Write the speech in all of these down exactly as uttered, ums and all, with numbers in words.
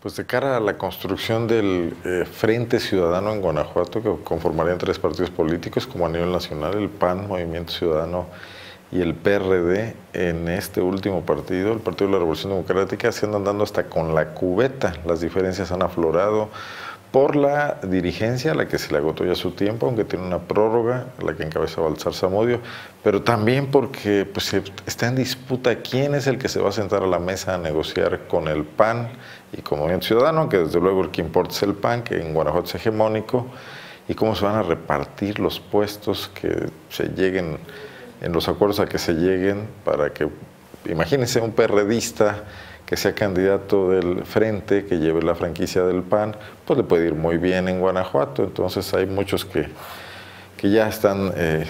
Pues de cara a la construcción del eh, Frente Ciudadano en Guanajuato, que conformarían tres partidos políticos como a nivel nacional, el P A N, Movimiento Ciudadano y el P R D, en este último partido, el Partido de la Revolución Democrática, se andan dando hasta con la cubeta. Las diferencias han aflorado por la dirigencia, a la que se le agotó ya su tiempo, aunque tiene una prórroga, la que encabeza Baltasar Zamudio, pero también porque pues, está en disputa quién es el que se va a sentar a la mesa a negociar con el P A N y con Movimiento Ciudadano, que desde luego el que importa es el P A N, que en Guanajuato es hegemónico, y cómo se van a repartir los puestos que se lleguen, en los acuerdos a que se lleguen, para que, imagínense, un perredista que sea candidato del Frente, que lleve la franquicia del P A N, pues le puede ir muy bien en Guanajuato. Entonces hay muchos que, que ya están eh,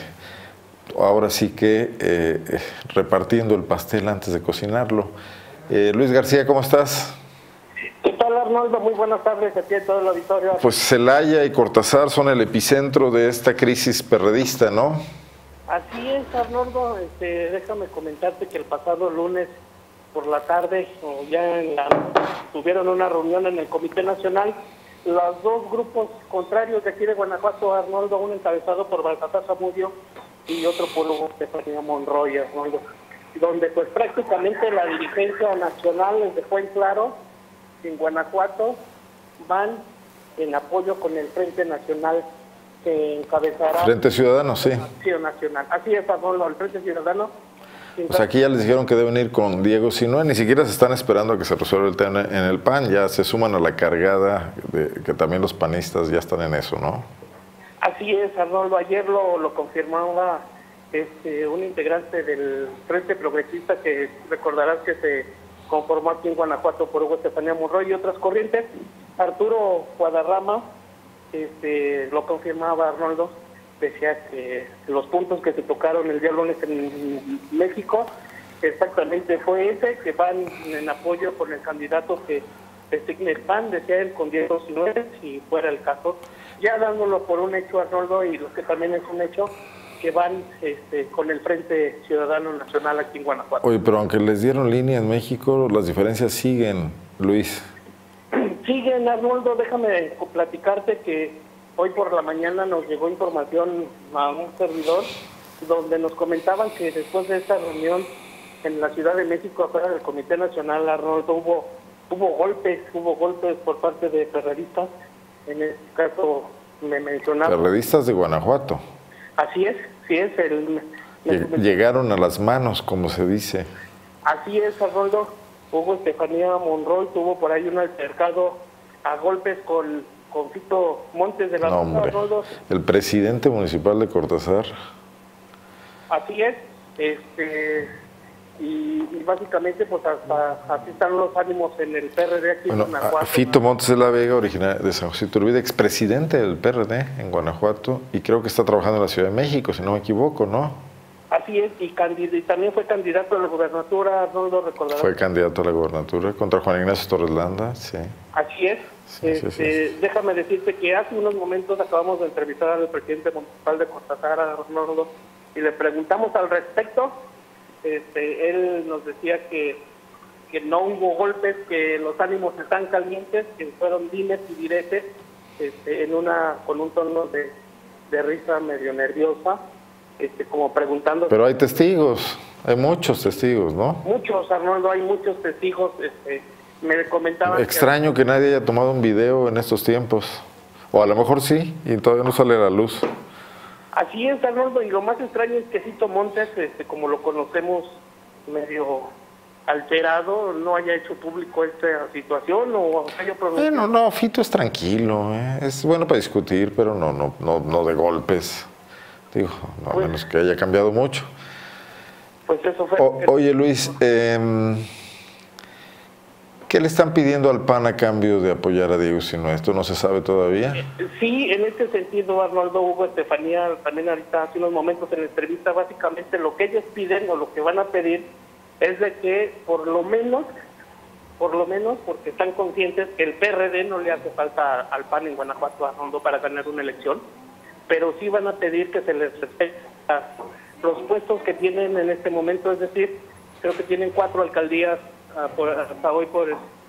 ahora sí que eh, repartiendo el pastel antes de cocinarlo. Eh, Luis García, ¿cómo estás? ¿Qué tal, Arnoldo? Muy buenas tardes a ti y a todo el auditorio. Pues Celaya y Cortázar son el epicentro de esta crisis perredista, ¿no? Así es, Arnoldo. Este, déjame comentarte que el pasado lunes por la tarde, o ya en la, tuvieron una reunión en el Comité Nacional, los dos grupos contrarios de aquí de Guanajuato, Arnoldo, uno encabezado por Baltasar Zamudio y otro por Hugo Estefanía Monroy, Arnoldo, donde pues prácticamente la dirigencia nacional les dejó en claro que en Guanajuato van en apoyo con el Frente Nacional que encabezará... Frente Ciudadano, sí. Nacional. Así es, Arnoldo, el Frente Ciudadano. Pues aquí ya les dijeron que deben ir con Diego Sinue, ni siquiera se están esperando a que se resuelva el tema en el P A N, ya se suman a la cargada de que también los panistas ya están en eso, ¿no? Así es, Arnoldo, ayer lo, lo confirmaba este, un integrante del Frente Progresista que recordarás que se conformó aquí en Guanajuato por Hugo Estefanía Monroy y otras corrientes, Arturo Guadarrama, este, lo confirmaba, Arnoldo, decía que los puntos que se tocaron el día lunes en México exactamente fue ese, que van en apoyo con el candidato que designe el P A N, decía él, con Diego Sinue, si fuera el caso, ya dándolo por un hecho, Arnoldo, y lo que también es un hecho, que van este, con el Frente Ciudadano Nacional aquí en Guanajuato. Oye, pero aunque les dieron línea en México, las diferencias siguen, Luis. Siguen, Arnoldo, déjame platicarte que hoy por la mañana nos llegó información a un servidor donde nos comentaban que después de esta reunión en la Ciudad de México, afuera del Comité Nacional, Arnoldo, hubo, hubo golpes, hubo golpes por parte de perredistas. En este caso me mencionaba... Perredistas de Guanajuato. Así es, sí es. El, Llegaron a las manos, como se dice. Así es, Arnoldo. Hugo Estefanía Monroy tuvo por ahí un altercado a golpes con... con Fito Montes de la no, hombre. Arnoldo. El presidente municipal de Cortázar. Así es, este y, y básicamente pues hasta así están los ánimos en el P R D aquí bueno, en Guanajuato. Fito Montes de la Vega, originario de San José Iturbide, expresidente del P R D en Guanajuato, y creo que está trabajando en la Ciudad de México, si no me equivoco, ¿no? Así es, y, y también fue candidato a la gobernatura, no lo recordarás. Fue candidato a la gobernatura contra Juan Ignacio Torres Landa, sí. Así es. Sí, este, sí, sí. Déjame decirte que hace unos momentos acabamos de entrevistar al presidente municipal de Cortázar, Arnoldo, y le preguntamos al respecto. Este, él nos decía que, que no hubo golpes, que los ánimos están calientes, que fueron dimes y diretes, este, en una, con un tono de, de risa medio nerviosa, este, como preguntando... Pero hay testigos, hay muchos testigos, ¿no? Muchos, Arnoldo, hay muchos testigos. Este, me comentaban... Extraño que... que nadie haya tomado un video en estos tiempos, o a lo mejor sí, y todavía no sale a la luz. Así es, Arnoldo, y lo más extraño es que Fito Montes, este, como lo conocemos medio alterado, no haya hecho público esta situación o haya pronunciado. Bueno, no, Fito es tranquilo, ¿eh? Es bueno para discutir, pero no, no, no, no de golpes. Digo, no, a pues, menos que haya cambiado mucho. Pues eso fue. O, oye, Luis, eh, ¿qué le están pidiendo al P A N a cambio de apoyar a Diego Sinue? ¿Esto no se sabe todavía? Sí, en este sentido, Arnoldo, Hugo Estefanía, también ahorita hace unos momentos en la entrevista, básicamente lo que ellos piden o lo que van a pedir es de que por lo menos, por lo menos, porque están conscientes que el P R D no le hace falta al P A N en Guanajuato, Arnoldo, para ganar una elección, pero sí van a pedir que se les respete los puestos que tienen en este momento, es decir, creo que tienen cuatro alcaldías uh, por, hasta hoy por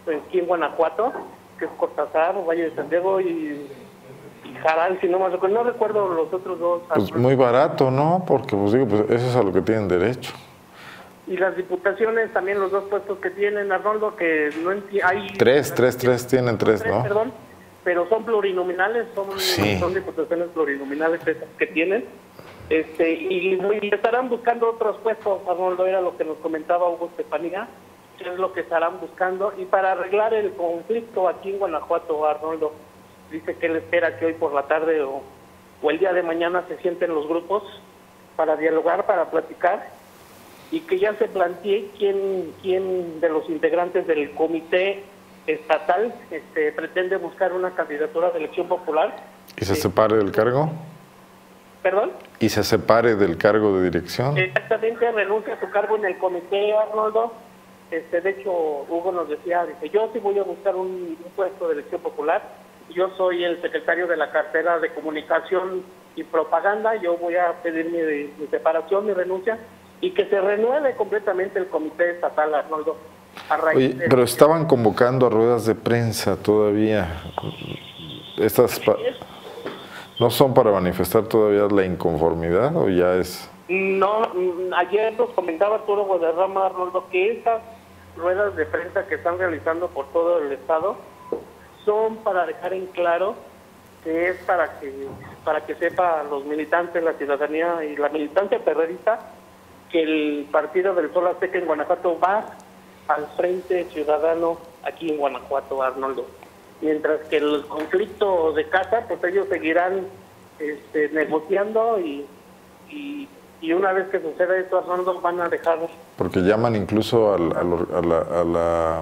aquí en Guanajuato, que es Cortázar, Valle de Santiago y, y Jaral, si no me recuerdo, no recuerdo los otros dos. Pues muy barato, ¿no? Porque pues digo, pues eso es a lo que tienen derecho. Y las diputaciones, también los dos puestos que tienen, Arnoldo, que no hay... Tres, tres, tres, tienen tres, tres, ¿no? Perdón, pero son plurinominales, son, sí. son diputaciones plurinominales esas que tienen. Este, y, y estarán buscando otros puestos, Arnoldo, era lo que nos comentaba Hugo Estefanía, que es lo que estarán buscando. Y para arreglar el conflicto aquí en Guanajuato, Arnoldo, dice que él espera que hoy por la tarde o, o el día de mañana se sienten los grupos para dialogar, para platicar, y que ya se plantee quién, quién de los integrantes del comité estatal este, pretende buscar una candidatura de elección popular. ¿Y se eh, separe del cargo? ¿Perdón? ¿Y se separe del cargo de dirección? Exactamente, renuncia a su cargo en el comité, Arnoldo. Este, de hecho, Hugo nos decía, dice, yo sí voy a buscar un, un puesto de elección popular. Yo soy el secretario de la cartera de comunicación y propaganda. Yo voy a pedir mi, mi separación, mi renuncia, y que se renueve completamente el comité estatal, Arnoldo. A raíz Oye, de... pero estaban convocando a ruedas de prensa todavía. Estas pa... ¿No son para manifestar todavía la inconformidad o ya es...? No, ayer nos comentaba Arturo Guadarrama, Arnoldo, que estas ruedas de prensa que están realizando por todo el estado son para dejar en claro que es para que para que sepa los militantes, la ciudadanía y la militancia perredista, que el Partido del Sol Azteca en Guanajuato va al Frente Ciudadano aquí en Guanajuato, Arnoldo. Mientras que el conflicto de casa, pues ellos seguirán este, negociando y, y, y una vez que suceda esto, Arnoldo, van a dejar... Porque llaman incluso al, al, a, la, a la...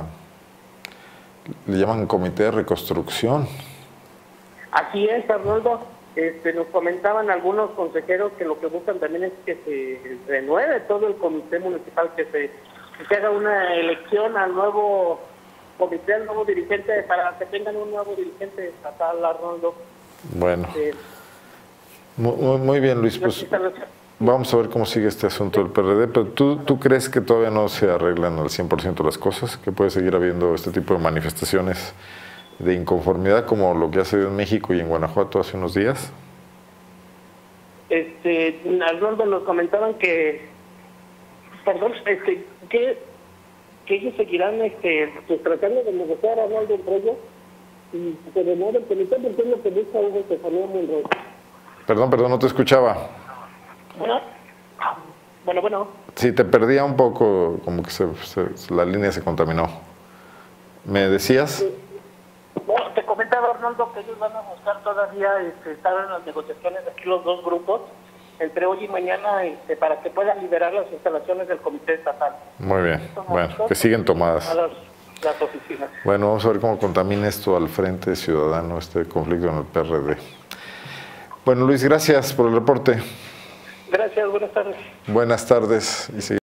le llaman comité de reconstrucción. Así es, Arnoldo. Este, nos comentaban algunos consejeros que lo que buscan también es que se renueve todo el comité municipal, que se, que se haga una elección al nuevo comité, al nuevo dirigente, para que tengan un nuevo dirigente estatal, Arnoldo. Bueno, eh, muy, muy bien, Luis, pues vamos a ver cómo sigue este asunto del P R D, pero ¿tú, ¿tú crees que todavía no se arreglan al cien por ciento las cosas? ¿Que puede seguir habiendo este tipo de manifestaciones de inconformidad como lo que ha sucedido en México y en Guanajuato hace unos días? Este, Arnoldo, nos comentaban que, perdón, este, que, que ellos seguirán este, pues, tratando de negociar, Arnoldo, entre ellos, y se renueve el comité, porque es lo que busca Hugo Estefanía Monroy. Perdón, perdón, no te escuchaba. Bueno, bueno, bueno. Sí, te perdía un poco, como que se, se, la línea se contaminó. ¿Me decías? Bueno, te comentaba, Arnoldo, que ellos van a buscar todavía este, estar en las negociaciones aquí los dos grupos, entre hoy y mañana, este, para que puedan liberar las instalaciones del comité estatal. Muy bien, bueno, que siguen tomadas. Las, las oficinas. Bueno, vamos a ver cómo contamina esto al Frente Ciudadano, este conflicto en el P R D. Bueno, Luis, gracias por el reporte. Gracias, buenas tardes. Buenas tardes. Y